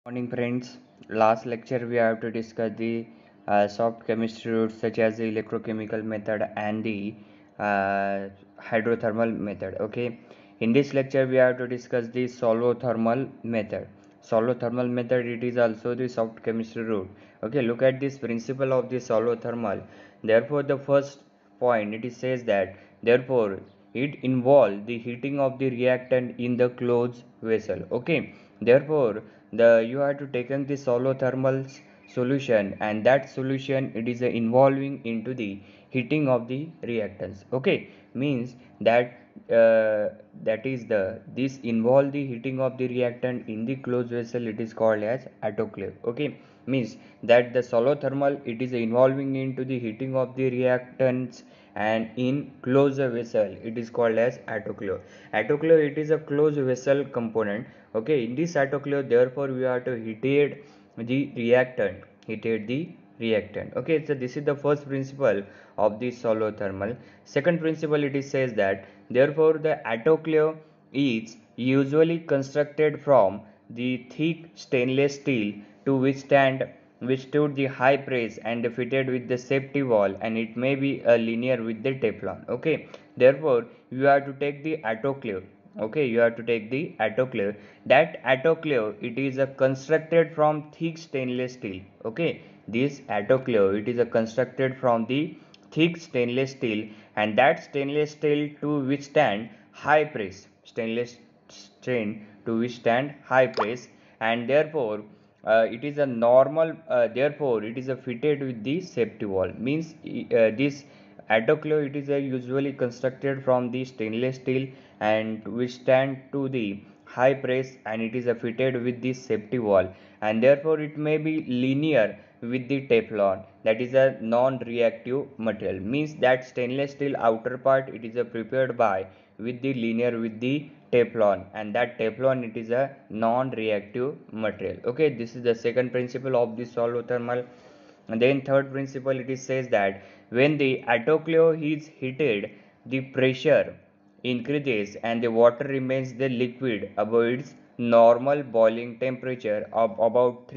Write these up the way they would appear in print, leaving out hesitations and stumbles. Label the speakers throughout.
Speaker 1: Morning friends. Last lecture we have to discuss the soft chemistry routes such as the electrochemical method and the uh, hydrothermal method. Okay. In this lecture we have to discuss the solvothermal method. Solvothermal method, it is also the soft chemistry route. Okay. Look at this principle of the solvothermal. Therefore the first point it is says that therefore it involves the heating of the reactant in the closed vessel. Okay. Therefore you have to take the solvothermal solution, and that solution it is involving into the heating of the reactants. Okay, means that that is the this involve the heating of the reactant in the closed vessel, it is called as autoclave. Okay, means that the solvothermal it is involving into the heating of the reactants, and in closed vessel it is called as autoclave. Autoclave, it is a closed vessel component. Okay, in this autoclave therefore we have to heated the reactant. Okay, so this is the first principle of the solvothermal. Second principle, it is says that therefore the autoclave is usually constructed from the thick stainless steel to withstood the high press and fitted with the safety valve, and it may be a linear with the Teflon. Okay, therefore you have to take the autoclave. Okay, you have to take the autoclave. That autoclave it is a constructed from thick stainless steel. Okay, this autoclave it is a constructed from the thick stainless steel, and that stainless steel to withstand high press, stainless strain to withstand high press, and therefore it is a normal therefore it is a fitted with the safety valve. Means this autoclave it is usually constructed from the stainless steel and withstand to the high press, and it is fitted with the safety valve, and therefore it may be linear with the Teflon, that is a non-reactive material. Means that stainless steel outer part it is prepared by with the linear with the Teflon, and that Teflon it is a non-reactive material. Okay, this is the second principle of the solvothermal. And then third principle it is says that when the autoclave is heated, the pressure increases and the water remains the liquid above its normal boiling temperature of about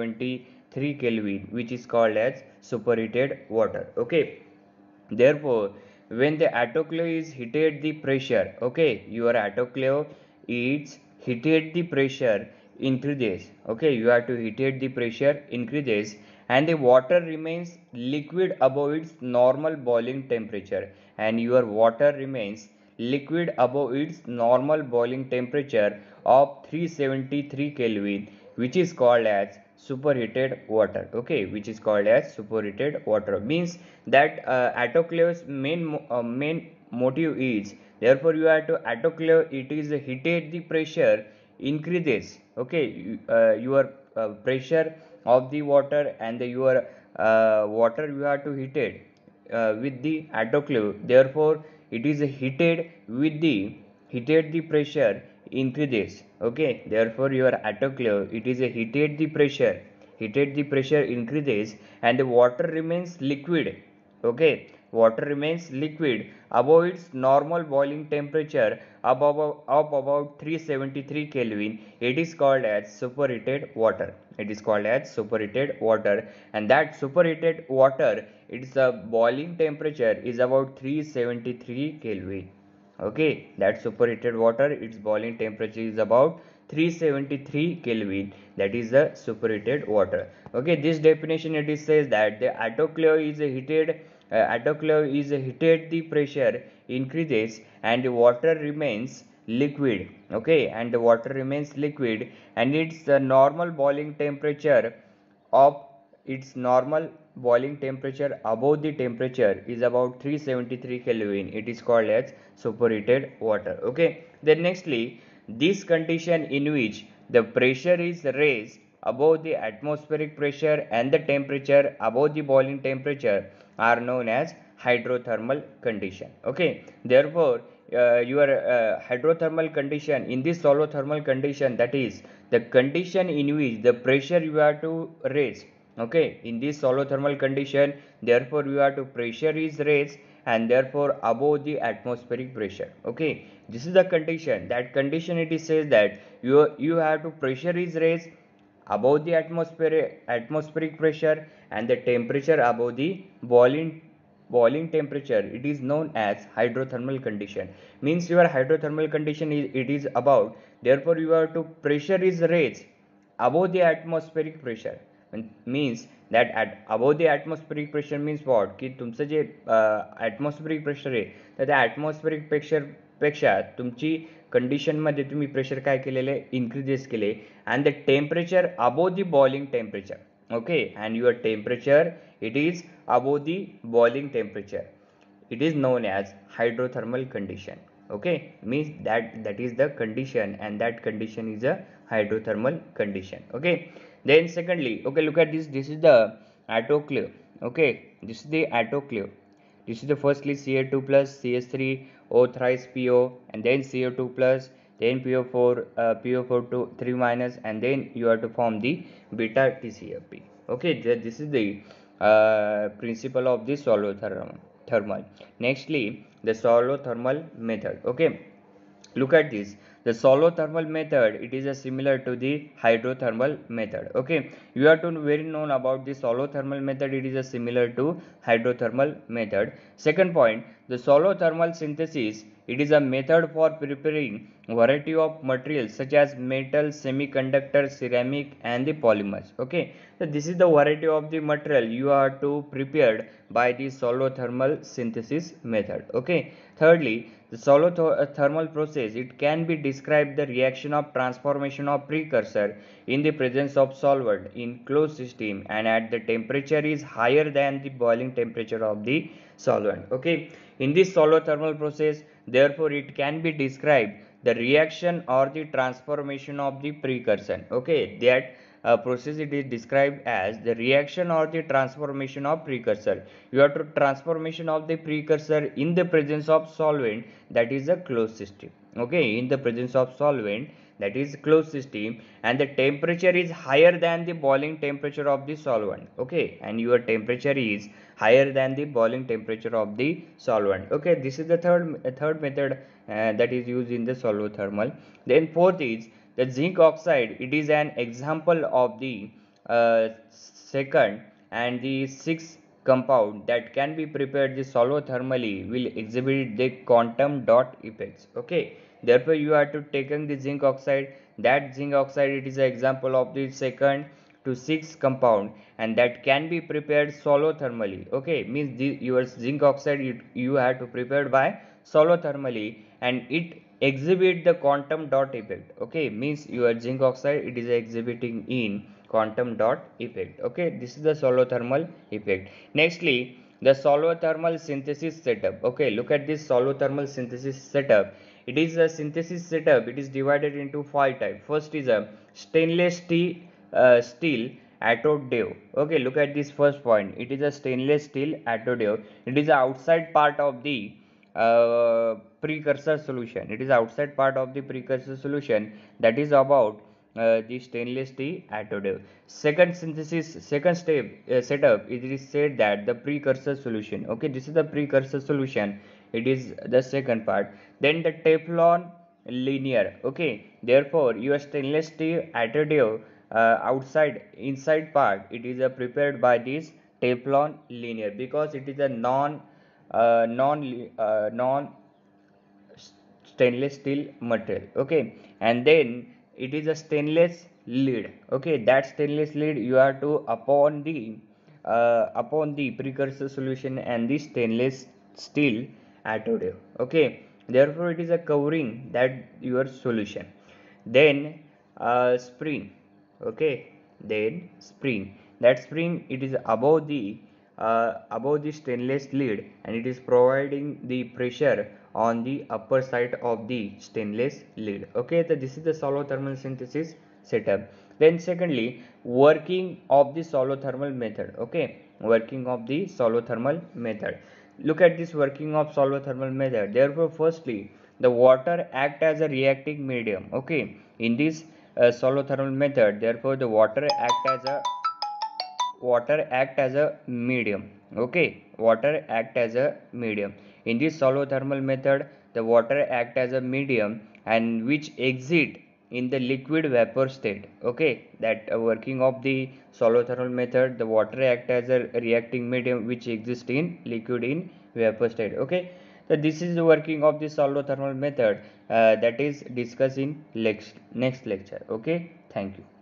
Speaker 1: 373 Kelvin, which is called as superheated water. Okay, therefore when the autoclave is heated, the pressure, okay, your autoclave is heated, the pressure increases. Okay, you have to heated, the pressure increases and the water remains liquid above its normal boiling temperature, and your water remains liquid above its normal boiling temperature of 373 Kelvin, which is called as superheated water. Okay, which is called as superheated water. Means that autoclave's main motive is therefore you have to autoclave it is heated, the pressure increases. Okay, your pressure of the water and your water you have to heat it with the autoclave, therefore it is heated with the heated, the pressure increases. Okay, therefore your autoclave it is heated, the pressure increases and the water remains liquid. Okay, water remains liquid above its normal boiling temperature of about 373 Kelvin. It is called as superheated water. It is called as superheated water, and that superheated water its boiling temperature is about 373 Kelvin. Okay, that superheated water its boiling temperature is about 373 Kelvin, that is the superheated water. Okay, this definition it is says that the autoclave is heated, the pressure increases and the water remains liquid. Okay, and the water remains liquid and its normal boiling temperature of its normal boiling temperature above the temperature is about 373 Kelvin. It is called as superheated water. Okay, then nextly, this condition in which the pressure is raised above the atmospheric pressure and the temperature above the boiling temperature are known as hydrothermal condition. Okay, therefore your hydrothermal condition in this solvothermal condition, that is the condition in which the pressure you have to raise. Okay, in this solvothermal condition therefore you have to pressure is raised and therefore above the atmospheric pressure. Okay, this is the condition. That condition it is says that you have to pressure is raised above the atmospheric pressure and the temperature above the boiling temperature, it is known as hydrothermal condition. Means your hydrothermal condition it is about, therefore your to pressure is raised above the atmospheric pressure. Means that at above the atmospheric pressure means what, की तुमचं जे atmospheric pressure आहे तर त्या atmospheric pressure पेक्षा तुमची condition मध्ये तुम्ही pressure काय केलेले इन्क्रीजेस केले and the temperature above the boiling temperature. Okay, and your temperature it is above the boiling temperature, it is known as hydrothermal condition. Okay, means that is the condition, and that condition is a hydrothermal condition. Okay, then secondly, okay, look at this is the autoclave. Okay, this is the autoclave. This is the firstly Ca2 plus CH3 O thrice PO, and then CO2 plus, then PO4 PO4 to 3 minus, and then you have to form the beta TCFP. Okay, this is the principle of the thermal. Nextly, the thermal method. Okay, look at this. The thermal method it is a similar to the hydrothermal method. Okay, you have to very known about the thermal method, it is a similar to hydrothermal method. Second point, the thermal synthesis it is a method for preparing variety of materials such as metal, semiconductor, ceramic and the polymers. Okay, so this is the variety of the material you are to prepared by the thermal synthesis method. Okay, thirdly, the thermal process it can be described the reaction of transformation of precursor in the presence of solvent in closed system and at the temperature is higher than the boiling temperature of the solvent. Okay, in this thermal process, therefore it can be described the reaction or the transformation of the precursor. Okay, that process it is described as the reaction or the transformation of precursor. You have to transformation of the precursor in the presence of solvent, that is a closed system. Okay, in the presence of solvent, that is closed system, and the temperature is higher than the boiling temperature of the solvent. Okay, and your temperature is higher than the boiling temperature of the solvent. Okay, this is the third method that is used in the thermal. Then fourth is the zinc oxide, it is an example of the second and the sixth compound that can be prepared the thermally will exhibit the quantum dot effects. Okay, therefore you have to taken the zinc oxide, that zinc oxide it is an example of the second to sixth compound and that can be prepared thermally. Okay, means your zinc oxide you have to prepare by thermally and it exhibit the quantum dot effect. Okay, means your zinc oxide it is exhibiting in quantum dot effect. Okay, this is the thermal effect. Nextly, the thermal synthesis setup. Okay, look at this thermal synthesis setup. It is a synthesis setup, it is divided into 5 types. First is a stainless steel attodave. Okay, look at this first point, it is a stainless steel attodave. It is the outside part of the precursor solution. It is outside part of the precursor solution, that is about the stainless steel attodave. Second step setup, it is said that the precursor solution. Okay, this is the precursor solution, it is the second part. Then the Teflon linear. Okay, therefore your stainless steel attodave inside part it is prepared by this Teflon linear because it is a non stainless steel material. Okay, and then it is a stainless lead. Okay, that stainless lead you have to upon the precursor solution and the stainless steel attodave. Okay, therefore it is a covering that your solution. Then spring. Okay, then spring, that spring it is above the stainless lead and it is providing the pressure on the upper side of the stainless lead. Okay, so this is the thermal synthesis setup. Then secondly, working of the thermal method. Okay, working of the thermal method. Look at this working of thermal method. Therefore, firstly, the water act as a reacting medium. Okay, in this thermal method, therefore the water act as a medium. Okay, water act as a medium. In this thermal method, the water act as a medium and which exit in the liquid vapor state. Okay, that working of the solothermal method, the water act as a reacting medium which exists in liquid in vapor state. Okay, so this is the working of the solothermal method that is discussed in next lecture. Okay, thank you.